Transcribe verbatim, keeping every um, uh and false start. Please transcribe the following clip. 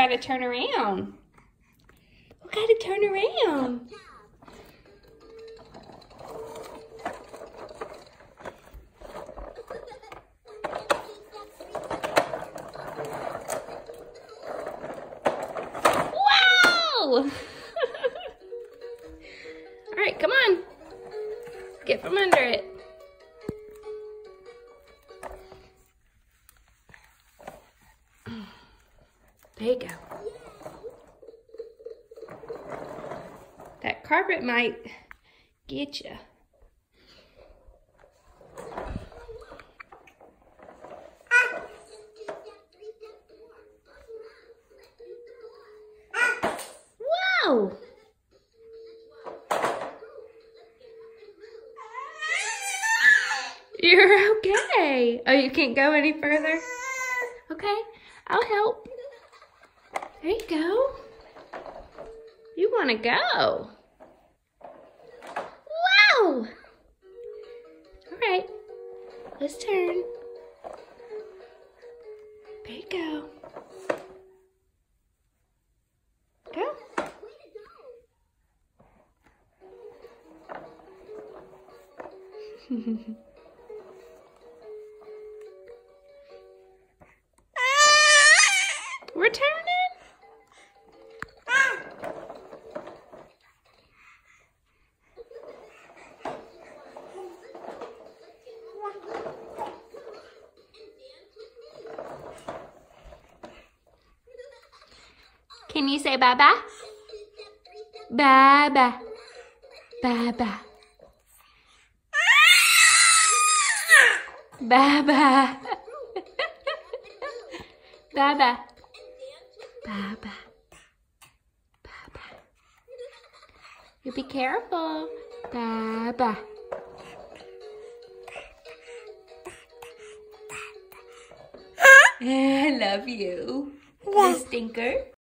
gotta turn around. We gotta turn around. Wow! All right, come on. Get from under it. There you go. That carpet might get you. Wow! You're okay. Oh, you can't go any further? Okay, I'll help. There you go. You want to go. Wow! All right, let's turn. There you go. Go. We're turning. Can you say bye-bye? Bye-bye. Bye-bye. Bye-bye. Bye-bye. Bye-bye. Bye-bye. You be careful. Bye-bye. I love you. You stinker.